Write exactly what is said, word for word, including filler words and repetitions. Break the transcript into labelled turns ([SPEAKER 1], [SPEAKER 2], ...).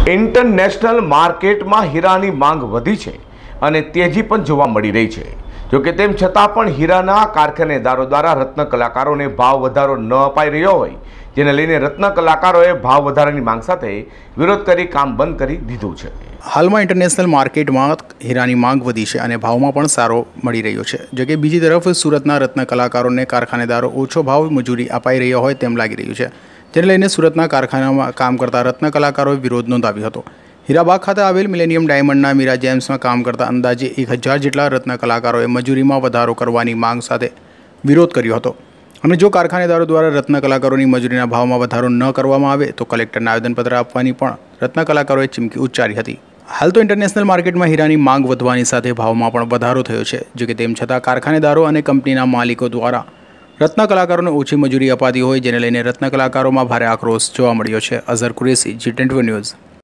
[SPEAKER 1] International માર્કેટમાં હીરાની માંગ વધી છે અને તેજી પણ જોવા મળી રહી છે। જોકે તેમ છતાં પણ હીરાના કારખાનેદારો દ્વારા રત્ન કલાકારોને ભાવ વધારો ન અપાઈ રહ્યો હોય, જેને લઈને રત્ન કલાકારોએ ભાવ વધારાની માંગ સાથે વિરોધ કરી કામ બંધ કરી દીધું છે।
[SPEAKER 2] હાલમાં ઇન્ટરનેશનલ માર્કેટમાં હીરાની માંગ વધી છે અને ભાવમાં પણ સારો મળી રહ્યો છે। જો કે બીજી તરફ સુરતના રત્ન કલાકારોને કારખાનેદારો ઓછો ભાવ મજૂરી અપાઈ રહ્યો હોય તેમ લાગી રહ્યું છે, જેને લઈને સુરતના કારખાનામાં કામ કરતા રત્ન કલાકારોએ વિરોધ નોંધાવ્યો હતો। હીરાબાગ ખાતે આવેલ મિલેનિયમ ડાયમંડના મીરા જેમ્સમાં કામ કરતા અંદાજે એક હજાર જેટલા રત્ન કલાકારોએ મજૂરીમાં વધારો કરવાની માંગ સાથે વિરોધ કર્યો હતો અને જો કારખાનેદારો દ્વારા રત્ન કલાકારોની મજૂરીના ભાવમાં વધારો ન કરવામાં આવે તો કલેક્ટરને આવેદનપત્ર આપવાની પણ રત્ન કલાકારોએ ચીમકી ઉચ્ચારી હતી। હાલ તો ઇન્ટરનેશનલ માર્કેટમાં હીરાની માંગ વધવાની સાથે ભાવમાં પણ વધારો થયો છે। જો કે તેમ છતાં કારખાનેદારો અને કંપનીના માલિકો દ્વારા રત્ન કલાકારોને ઓછી મજૂરી અપાતી હોય, જેને લઈને રત્ન કલાકારોમાં ભારે આક્રોશ જોવા મળ્યો છે। Azhar Qureshi, G twenty news.